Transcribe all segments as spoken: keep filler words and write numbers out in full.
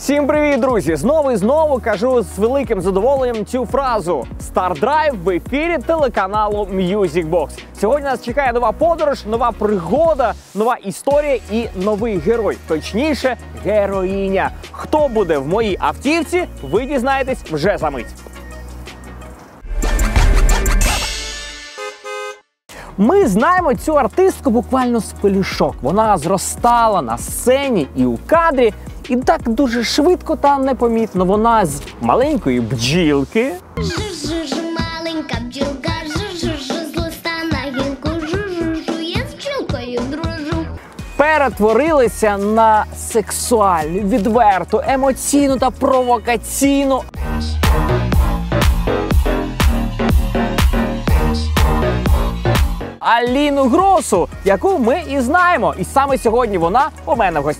Всім привіт, друзі! Знову і знову кажу з великим задоволенням цю фразу. Star Drive в ефірі телеканалу Music Box. Сьогодні нас чекає нова подорож, нова пригода, нова історія і новий герой. Точніше, героїня. Хто буде в моїй автівці, ви дізнаєтесь вже за мить. Ми знаємо цю артистку буквально з пелюшок. Вона зростала на сцені і у кадрі. І так дуже швидко та непомітно вона з маленької бджілки Жу-жу-жу, маленька бджілка, жу-жу-жу, з листа на гілку, жу-жу-жу, я з бджілкою дружу. перетворилася на сексуальну, відверту, емоційну та провокаційну Аліну Гросу, яку ми і знаємо. І саме сьогодні вона у мене в гостях.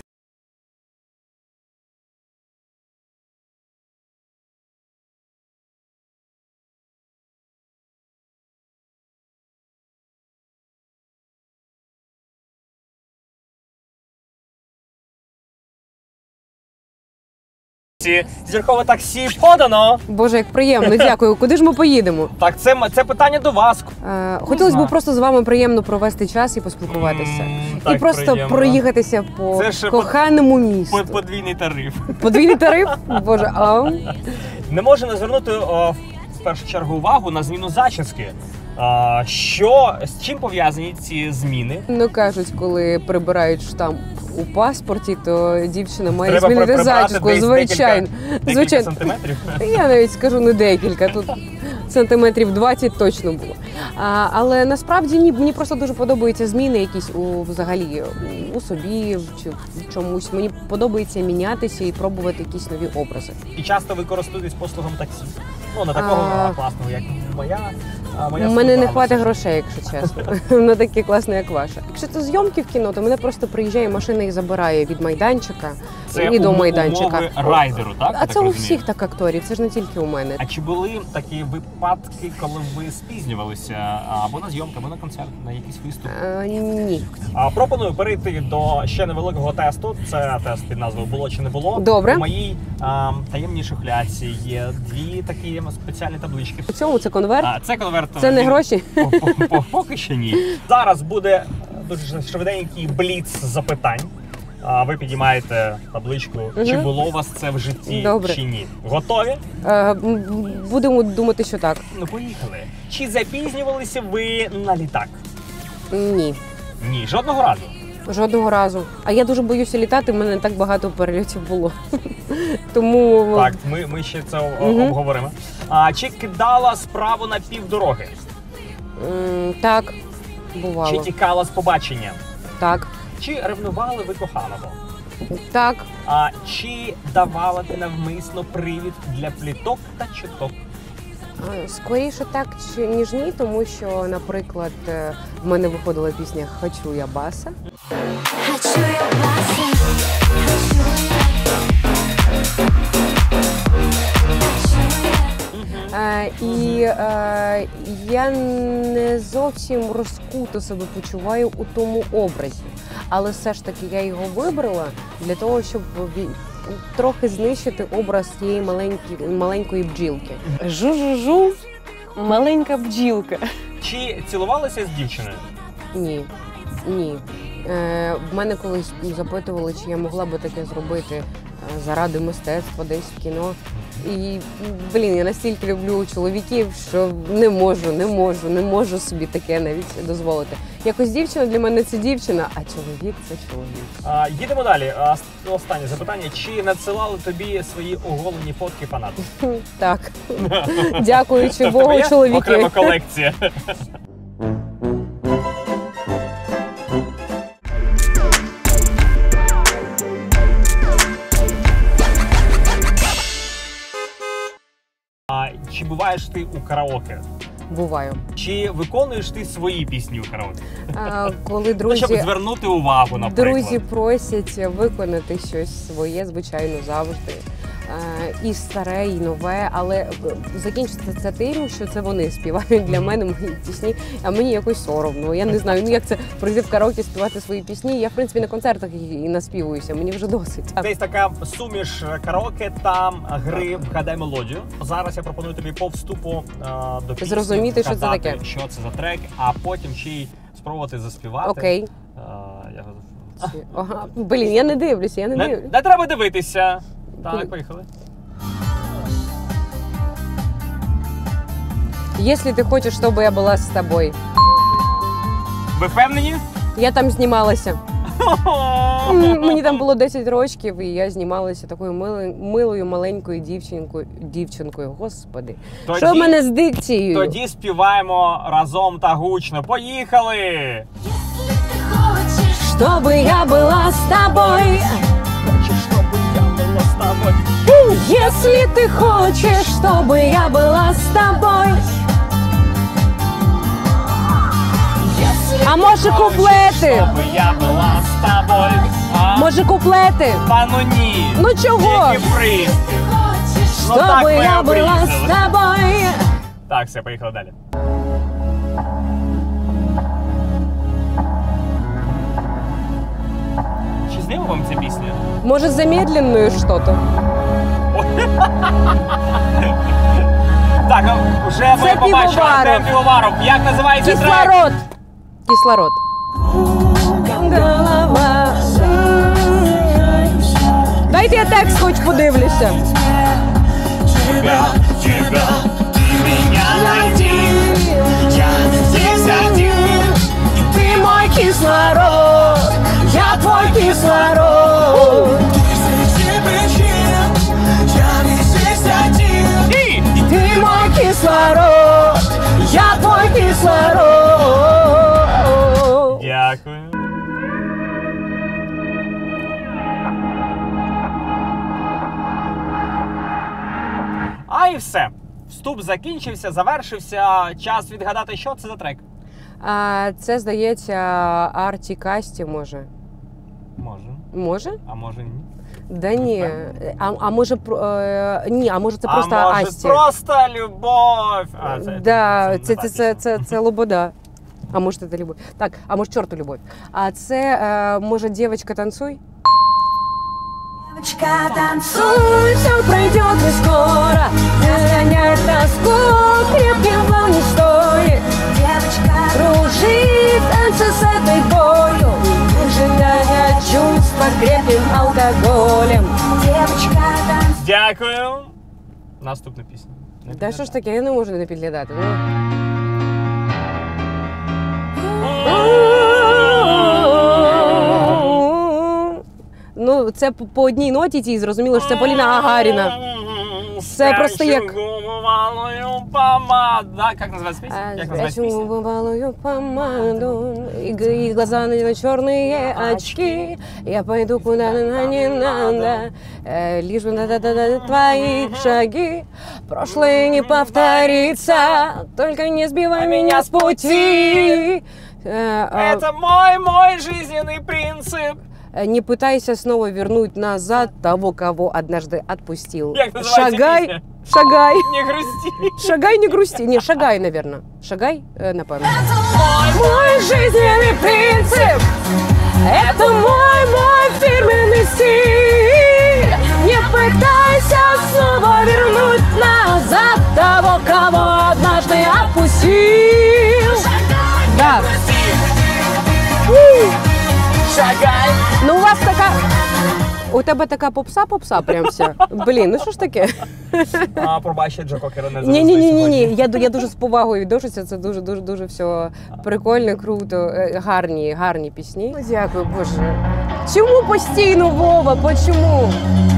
Зіркове таксі подано. Боже, як приємно, дякую. Куди ж ми поїдемо? Так, це, це питання до вас. Е, хотілося б просто з вами приємно провести час і поспілкуватися. М, і так просто приємно. проїхатися по Це ж коханому місту. Подвійний тариф. Подвійний тариф? Боже, а? Не можу не звернути о, в першу чергу увагу на зміну зачіски. А, що, з чим пов'язані ці зміни? Ну кажуть, коли прибирають штамп у паспорті, то дівчина має Треба змінити прибрати зачіску. десь Звичайно. Декілька, декілька Звичайно. сантиметрів. Я навіть скажу не декілька, тут сантиметрів двадцять точно було. А, але насправді ні, мені просто дуже подобаються зміни якісь у взагалі у собі чи в чомусь. Мені подобається мінятися і пробувати якісь нові образи. І часто ви користуєтесь послугом таксі. Ну, не такого А. класного, як моя. А моя У мене не слуга, хватить але грошей, якщо чесно, на такі класні, як ваша. Якщо це зйомки в кіно, то мене просто приїжджає машина і забирає від майданчика Це і до умови майданчика. райдеру, так? А я це так у розумію? всіх так акторів, це ж не тільки у мене. А чи були такі випадки, коли ви спізнювалися або на зйомки, або на концерт, на якийсь виступ? А, ні. А, пропоную перейти до ще невеликого тесту. Це тест під назвою «Було чи не було?». Добре. У моїй а, таємній шухляці є дві такі спеціальні таблички. У цьому це конверт? А, це конверт. Це не він- гроші? по- по- по- Поки що ні. Зараз буде дуже швиденький бліц запитань. А, ви підіймаєте табличку, чи Мгм. було у вас це в житті, Добре. чи ні. Готові? Е, м, Будемо думати, що так. Ну, поїхали. Чи запізнювалися ви на літак? Ні. Ні, жодного разу. Жодного разу. А я дуже боюся літати, в мене не так багато перельотів було. Тому Так, ми, ми ще це о- Мгм. обговоримо. А, чи кидала справу на півдороги? м, так, Чи бувало. тікала з побачення? Так, Чи ревнували ви коханого? так. А чи давала ти навмисно привід для пліток та чуток? А, Скоріше так, чи- ніж ні, тому що, наприклад, е, в мене виходила пісня «Хочу я баса». Хочу я баса, хочу Е, І е, я не зовсім розкуто себе почуваю у тому образі. Але все ж таки я його вибрала для того, щоб ві- трохи знищити образ цієї маленької, маленької бджілки. Жу-жу-жу, маленька бджілка. Чи цілувалися з дівчиною? Ні, ні. Е, в мене колись запитували, чи я могла би таке зробити е, заради мистецтва десь в кіно. І, блін, я настільки люблю чоловіків, що не можу, не можу, не можу собі таке навіть дозволити. Якось дівчина для мене це дівчина, а чоловік це чоловік. А, їдемо далі. А, с- останнє запитання. Чи надсилали тобі свої оголені фотки фанати? Так, дякуючи Тобто Богу, є чоловіки. окрема колекція. А, чи буваєш ти у караоке? Буваю. Чи виконуєш ти свої пісні у караоке? А, коли Ну, щоб друзі, звернути увагу, наприклад. друзі просять виконати щось своє, звичайно, завжди. і старе, і нове, але закінчиться це тим, що це вони співають для мене мої пісні, а мені якось соромно. Я не знаю, ну як це прийти в караоке співати свої пісні. Я, в принципі, на концертах і наспівуюся, мені вже досить. Це така суміш караоке та гри «Вгадай мелодію». Зараз я пропоную тобі по вступу а, до пісні зрозуміти, що це вгадати, таке. що це за трек, а потім ще й спробувати заспівати. Окей. А, я... Ага. Блін, я не дивлюся, я не, Не, дивлюся. не треба дивитися. Куди? Так, поїхали. Если ты хочешь, чтобы я была с тобой. Ви впевнені? Я там знімалася. М, Мені там було десять років, і я знімалася такою милою, милою маленькою дівчинкою. Дівчинкою, господи. Тоді- Що в мене з дикцією? Тоді співаємо разом та гучно. Поїхали! Чтобы я была с тобой. Хочеш, щоб я була з тобою? Если ты хочешь, чтобы я была с тобой. А може куплети? Щоб я була з тобою. А? Може куплети? Та ну ні. Ну чого? Тільки приспів. Ну так Чтобы ми я была с обрізали. тобой. Так, все, поїхали далі. Чи знайома вам ця пісня? Може замедленную что-то? Так, ну, вже ми Це побачили. Півоваров. Це Півоваров. Як називається трек? Кислород. Кислород. Голова. Дайте я текст хоч подивлюся. Тебя, тебя, ты меня найди. Я здесь один. Ты мой кислород. Я твой кислород. І Ты мой кислород. Я твой кислород. дякую. А і все. Вступ закінчився, завершився. Час відгадати, що це за трек. А це, здається, Арті Касті, може. Може. Може? А може ні. Да ні. А, а може про- е, ні, а може це просто а може Асті. просто любов. А, це, Да, не це, та це, це, пісня. це, це Лобода. А може це любов. Так, а може чорту любов. А це е, може дівчинка танцуй? Девочка, танцуй, Все пройдет не скоро, разгоняет тоску, крепким волн не стоит. девочка, Кружит танцы с этой болью, выжигая чувства крепким алкоголем. девочка, танцуй. Дякую. Наступна пісня. Не Та що ж таке, я не можу не підглядати. Ну. Ну, це по по одній ноті тій зрозуміло, що це Поліна Гагаріна. Це просто як- Гумовалою помаду. Да, як називається пісня? А, Як називається пісня? бывалую помаду, и, г- и глаза на черные очки. Я пойду куда не надо, э, лишь бы да да да твои шаги. Прошлое не повторится, только не сбивай меня с пути. Э, а, Это мой, мой жизненный принцип. Не пытайся снова вернуть назад того, кого однажды отпустил. Як називається Шагай, пісня? шагай, Не грусти. шагай, не грусти. Не, шагай, наверное. Шагай, э, напевно. Мой жизненный принцип, это мой, мой фирменный стиль. Не пытайся снова вернуть назад того, кого однажды отпустил. Да. Шагай. Ну у вас така. У тебе така попса-попса прям вся. Блін, ну що ж таке? А, пробачте, Джо Кокера не Ні, завезли ні, ні, ні, ні. сьогодні. Я ду- я дуже з повагою відношуся. Це дуже, дуже, дуже все прикольно, круто, е, гарні, гарні пісні. Ну, дякую, Боже. Чому постійно, Вова? Почому?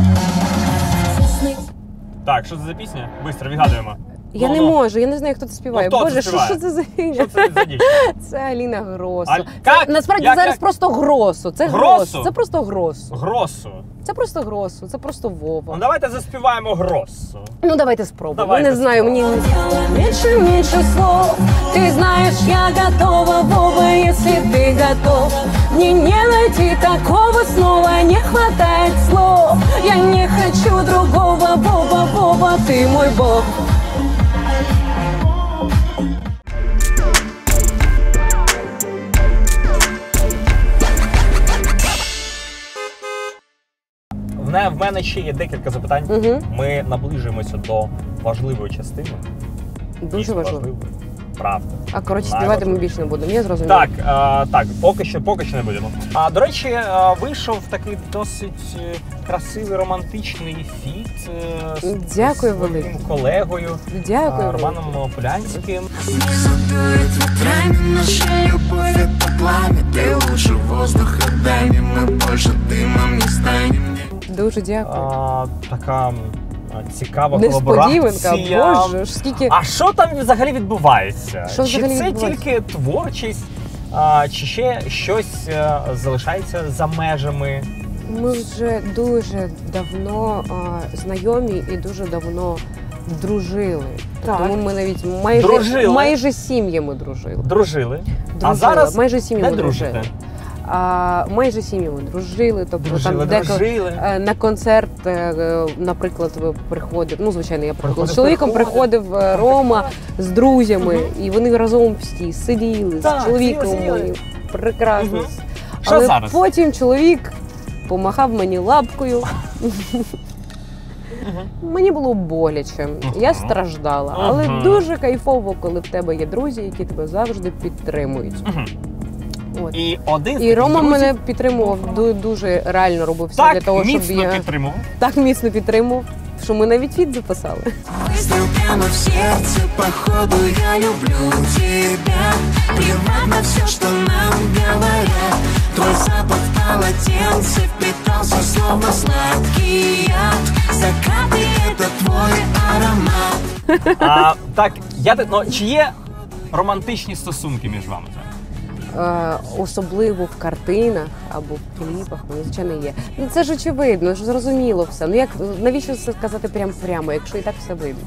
Так, що це за пісня? Бистро відгадуємо. Я Ну, не ну. можу, я не знаю, хто це співає. Ну, хто це Боже, що, співає? що це за Що це за дівчина? Це Аліна Гросо. Аль- Це, Як? насправді Як, зараз як? просто Гросо. Це Гросо? Гросо. Це просто Гросо. Гросу. Це просто Гросо. Це просто Ну Вова. давайте заспіваємо Гросу. Ну давайте спробуємо. Давайте Не знаю, мені меньше, меньше слов. Ты знаешь, я готова, Вова, если ты готов. Мне не найти такого чтобы снова не хватать слов. Я не хочу другого, Боба, Боба, ты мой бог. В мене, в мене ще є декілька запитань. Угу. Ми наближуємося до важливої частини. Дуже Дійсно важливо. важливої. Правда. А коротше, співати Найважливіше. ми більше не будемо, я зрозуміла. Так, а, так, поки що, поки що не будемо. А до речі, а, вийшов такий досить е, красивий романтичний фіт е, з Дякую своїм велике. колегою Дякую. а, Романом Полянським. Внизу дует ветрами, наша любовь это пламя. Ты лучше воздуха дай мне, мы больше дымом не станем. Дуже дякую. А, така м, цікава Несподіванка, колаборація. боже, ж скільки. А що там взагалі відбувається? Що чи взагалі це відбувається? тільки творчість, а, чи ще щось е, залишається за межами? Ми вже дуже давно а, знайомі і дуже давно дружили. Так. Тому ми навіть майже, Дружили? майже сім'ями дружили. Дружили. Дружили. А зараз майже сім'ями не дружите? дружили. А, майже сім'ями дружили. Тобто Дружили, там деколи дружили. е, на концерт, е, наприклад, ви приходив. Ну, звичайно, я приходила. Приходив, З чоловіком приходив. приходив е, Рома з друзями, і вони разом всі сиділи Так, з чоловіком. сиділи, сиділи. моїм. Прекрасно. Мгм. Що Але зараз? потім чоловік помахав мені лапкою. Мені було боляче, я страждала, але Мгм. дуже кайфово, коли в тебе є друзі, які тебе завжди підтримують. Мгм. От. І один з І таких Рома друзів мене підтримував, ду- дуже реально робив все так для того, щоб міцно я підтримував. так міцно підтримував, що ми навіть фіт записали. Выстрел прямо в сердце, походу я люблю тебя. Плевать на все, что нам говорят. Твой запах в полотенце впитался, словно сладкий яд. Закаты — это твой аромат. А, так, я те- ну, чи є романтичні стосунки між вами зараз? Е, особливо в картинах або в кліпах, вони звичайно є. Ну це ж очевидно, ж зрозуміло все. Ну як навіщо це сказати прямо прямо, якщо і так все видно?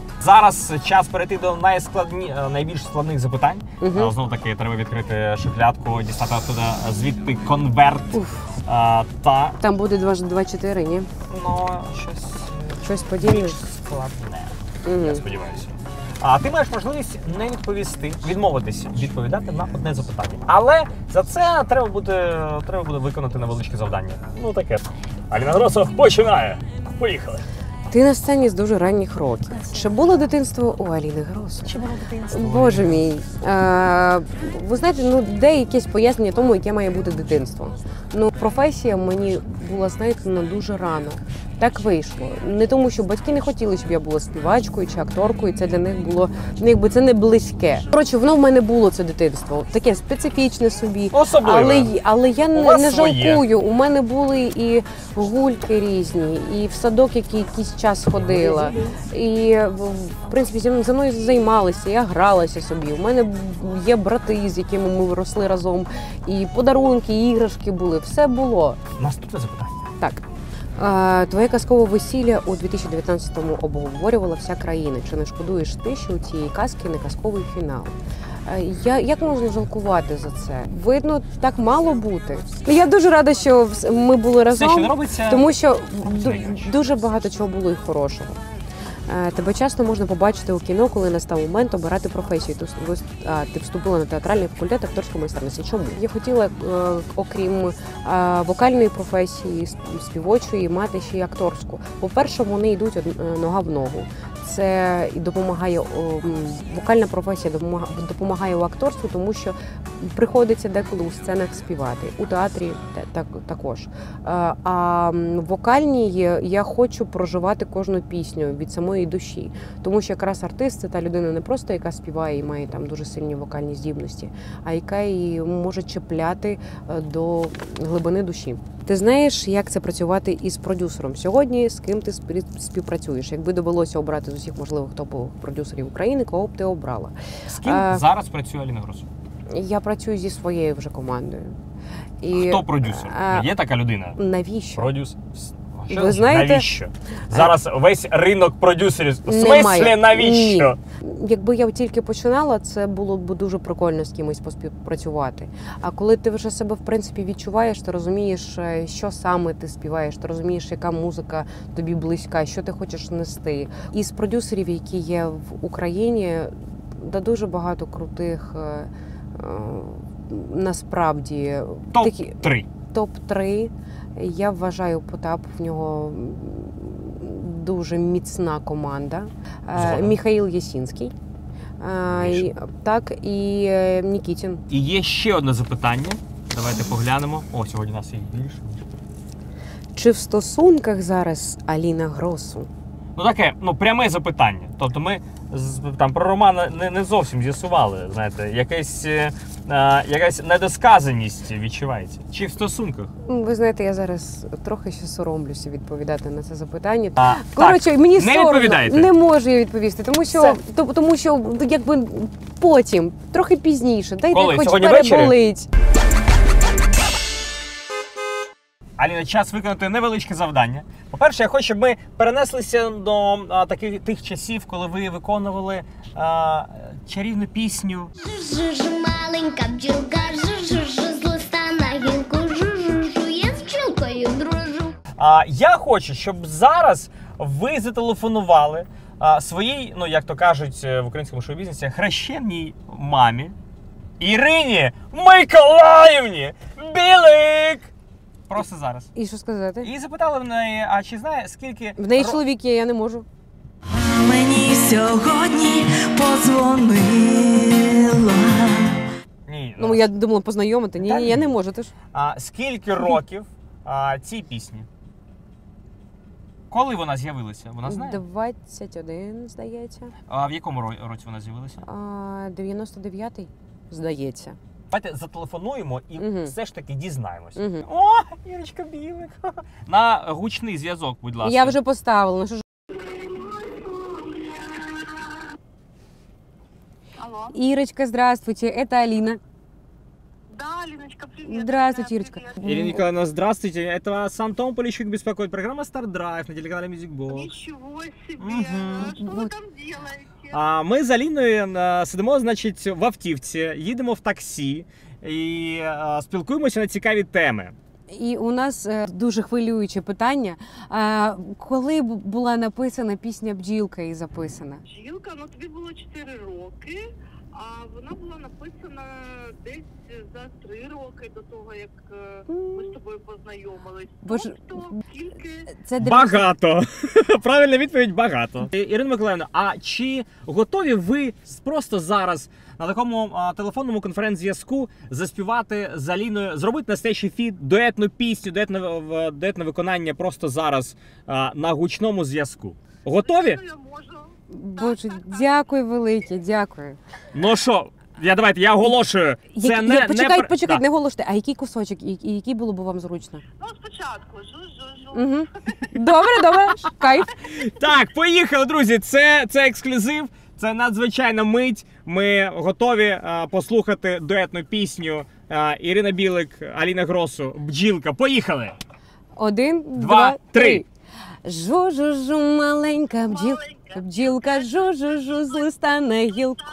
Зараз час перейти до найскладні, е, найбільш складних запитань. Мгм. Знову таки, треба відкрити шухлядку, дістати оттуда звідти конверт. А, та Там буде два чотири, ні? ну, щось Щось подібне. більш складне. Мгм. Я сподіваюся. А ти маєш можливість не відповісти, відмовитись відповідати на одне запитання. Але за це треба буде, треба буде виконати невеличке завдання. Ну таке. Аліна Гросов починає. Поїхали. Ти на сцені з дуже ранніх років. Чи було дитинство у Аліни Гросу? Чи було дитинство? Боже мій, е, ви знаєте, ну де якесь пояснення тому, яке має бути дитинство. Ну, професія мені була знайдена дуже рано. Так вийшло. Не тому, що батьки не хотіли, щоб я була співачкою чи акторкою. Це для них було, ну якби це не близьке. Коротше, воно в мене було це дитинство, таке специфічне собі. Особливе. Але, але я У не, вас не своє. жалкую. У мене були і гульки різні, і в садок, який якийсь час ходила. І в принципі зі мною- за мною займалися, я гралася собі. У мене є брати, з якими ми росли разом. І подарунки, і іграшки були. Все було. Наступне запитання. Так. Е, Твоє казкове весілля у дві тисячі дев'ятнадцятому обговорювала вся країна. Чи не шкодуєш ти, що у цієї казки не казковий фінал? Е, Я, як можна жалкувати за це? Видно, так мало бути. Ну, я дуже рада, що вс- ми були Все, що не разом, робиться, тому що це ду- інше. дуже багато чого було і хорошого. Е, Тебе часто можна побачити у кіно, коли настав момент обирати професію. Ти, вс- вис- а, ти вступила на театральний факультет акторської майстерності. Чому? Я хотіла, е, окрім е, вокальної професії, сп- співочої, мати ще й акторську. По-перше, вони йдуть од- е, нога в ногу. Це і допомагає о, м, вокальна професія допомагає, допомагає у акторству, тому що приходиться деколи у сценах співати, у театрі те- так, також. Е, А м, в вокальній я хочу проживати кожну пісню від самої душі, тому що якраз артист це та людина не просто яка співає і має там дуже сильні вокальні здібності, а яка і може чіпляти е, до глибини душі. Ти знаєш, як це працювати із продюсером сьогодні? З ким ти спів- співпрацюєш? Якби довелося обрати з усіх можливих топових продюсерів України, кого б ти обрала? з ким А- зараз працює Аліна Гросов? Я працюю зі своєю вже командою. І Хто продюсер? а, Є така людина? навіщо? Продюсер. Що? Ви знаєте, навіщо? Зараз весь ринок продюсерів. В Немає. смислі, навіщо? Ні. Якби я тільки починала, це було б дуже прикольно з кимось поспівпрацювати. А коли ти вже себе, в принципі, відчуваєш, ти розумієш, що саме ти співаєш, ти розумієш, яка музика тобі близька, що ти хочеш нести. І з продюсерів, які є в Україні, да дуже багато крутих, е, е, насправді, такі топ три. топ три. Я вважаю, Потап, в нього дуже міцна команда. Згоден. Міхаїл Ясінський. Е, і- Так, і е, Нікітін. І є ще одне запитання. Давайте поглянемо. О, сьогодні у нас їх більше. Чи в стосунках зараз Аліна Гросу? Ну таке, ну пряме запитання. Тобто ми з- там про Романа не, не зовсім з'ясували, знаєте, якась, е, е, якась недосказаність відчувається. Чи в стосунках? Ну, ви знаєте, я зараз трохи ще соромлюся відповідати на це запитання. А, Коротше, так, мені не соромно, відповідайте. не можу я відповісти, тому що, Все. то- тому що якби потім, трохи пізніше, дайте Коли? хоч Сьогодні ввечері? переболить. Аліна, час виконати невеличке завдання. По-перше, я хочу, щоб ми перенеслися до а, таких тих часів, коли ви виконували а, чарівну пісню. Жу-жу, маленька бджілка, жу-жу-жу, з листа на гілку, жу-жу-жу, я з бджілкою дружу. А, я хочу, щоб зараз ви зателефонували а, своїй, ну як то кажуть в українському шоу-бізнесі, хрещеній мамі Ірині Миколаївні Білик. Просто зараз. І що сказати? І запитали в неї, а чи знає, скільки... В неї ро- чоловік є, я не можу. Мені сьогодні подзвонила. Ні, Ну, я думала познайомити. Ні, Та ні, я ні. не можу. Ти ж. А скільки років а, цій пісні? Коли вона з'явилася? Вона знає? двадцять один, здається. А в якому ро- році вона з'явилася? А, дев'яносто дев'ятий, здається. Давайте зателефонуємо і Мгм. все ж таки дізнаємося. Мгм. О, Ірочка Білик. На гучний зв'язок, будь ласка. Я вже поставила. Ну, що ж... Алло. Ирочка, здравствуйте, это Алина. Да, Алиночка, привет. Здравствуйте, Да, Ирочка. привет. Ирина Николаевна, здравствуйте. Это вас Антон Полищук беспокоит. Программа Star Drive на телеканале Music Box. Ничего себе. Мгм. Что вы Вот. там делаете? А ми з Аліною е, сидимо, значить, в автівці, їдемо в таксі і е, спілкуємося на цікаві теми. І у нас е, дуже хвилююче питання. А, коли б була написана пісня «Бджілка» і записана? Жінка, ну тобі було чотири роки, а вона була написана десь за три роки до того, як е, ми з тобою познайомились. Боже. Тобто, скільки... Це дев'яносто- Багато. Правильна відповідь – багато. І- Ірина Миколаївна, а чи готові ви просто зараз на такому а, телефонному конференц-зв'язку заспівати з Аліною, зробити настоящий фіт, дуетну пісню, дуетне, в- дуетне виконання просто зараз а, на гучному зв'язку? Готові? Ну, я можу. Боже, дякую велике, дякую. Ну що, я давайте, я оголошую. Це Я- не, я, почекайте, не... пр- почекайте, Да. не голосте. А який кусочок, і, і який було б вам зручно? Ну, спочатку. Жу-жу-жу. Угу. Добре, добре, кайф. Так, поїхали, друзі. Це, це ексклюзив, це надзвичайна мить. Ми готові а, послухати дуетну пісню а, Ірина Білик, Аліна Гросу, Бджілка. Поїхали! Один, Два, два, три. три. Жу-жу-жу, маленька бджілка, бджілка, жу-жу-жу, з листа на гілку.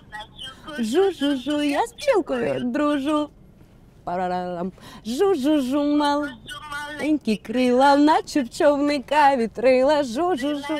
Жу-жу-жу, я з бджілкою дружу. Парарарам. Жу-жу-жу, маленькі крила, наче в човника вітрила. Жу-жу-жу,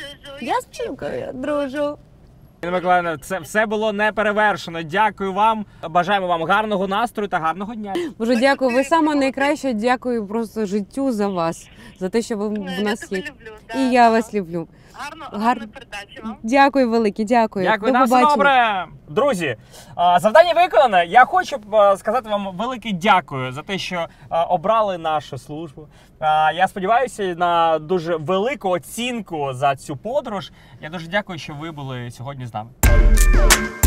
я з бджілкою дружу. Ірина Миколаївна, це все було неперевершено. Дякую вам. Бажаємо вам гарного настрою та гарного дня. Боже, дякую, ви саме найкраще. Дякую просто життю за вас, за те, що ви в Я нас тебе є. люблю. Да, І я да. вас люблю. Гарно, Гар- гарної передачі вам. Дякую велике, дякую. Дякую, До на все побачення. добре. Друзі, а, завдання виконане. Я хочу а, сказати вам велике дякую за те, що а, обрали нашу службу. А, Я сподіваюся на дуже велику оцінку за цю подорож. Я дуже дякую, що ви були сьогодні з нами.